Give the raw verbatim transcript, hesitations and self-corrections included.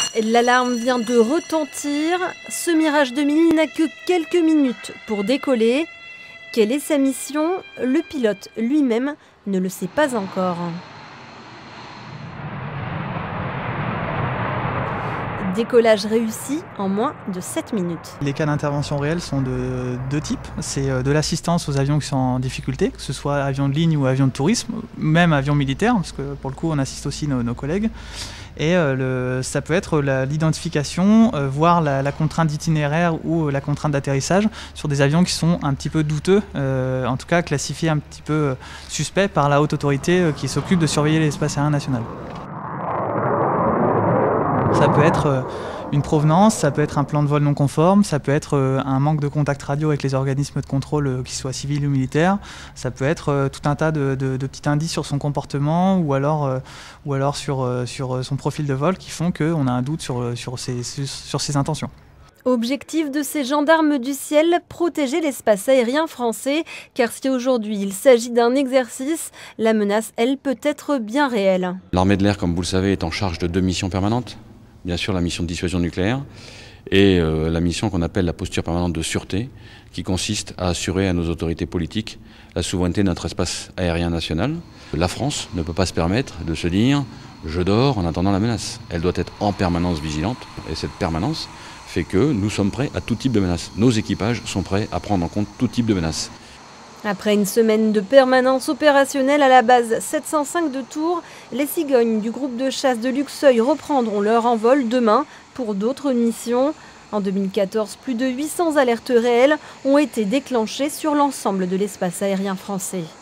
L'alarme vient de retentir. Ce Mirage deux mille n'a que quelques minutes pour décoller. Quelle est sa mission? Le pilote lui-même ne le sait pas encore. Décollage réussi en moins de sept minutes. Les cas d'intervention réelle sont de deux types. C'est de l'assistance aux avions qui sont en difficulté, que ce soit avions de ligne ou avions de tourisme, même avions militaires, parce que pour le coup on assiste aussi nos, nos collègues. Et euh, le, ça peut être l'identification, euh, voire la, la contrainte d'itinéraire ou la contrainte d'atterrissage sur des avions qui sont un petit peu douteux, euh, en tout cas classifiés un petit peu suspects par la haute autorité euh, qui s'occupe de surveiller l'espace aérien national. Ça peut être une provenance, ça peut être un plan de vol non conforme, ça peut être un manque de contact radio avec les organismes de contrôle, qu'ils soient civils ou militaires, ça peut être tout un tas de, de, de petits indices sur son comportement ou alors, ou alors sur, sur son profil de vol qui font qu'on a un doute sur, sur, ses, sur ses intentions. Objectif de ces gendarmes du ciel, protéger l'espace aérien français, car si aujourd'hui il s'agit d'un exercice, la menace, elle, peut être bien réelle. L'armée de l'air, comme vous le savez, est en charge de deux missions permanentes. Bien sûr la mission de dissuasion nucléaire et euh, la mission qu'on appelle la posture permanente de sûreté, qui consiste à assurer à nos autorités politiques la souveraineté de notre espace aérien national. La France ne peut pas se permettre de se dire « je dors en attendant la menace ». Elle doit être en permanence vigilante et cette permanence fait que nous sommes prêts à tout type de menace. Nos équipages sont prêts à prendre en compte tout type de menace. Après une semaine de permanence opérationnelle à la base sept cent cinq de Tours, les cigognes du groupe de chasse de Luxeuil reprendront leur envol demain pour d'autres missions. En deux mille quatorze, plus de huit cents alertes réelles ont été déclenchées sur l'ensemble de l'espace aérien français.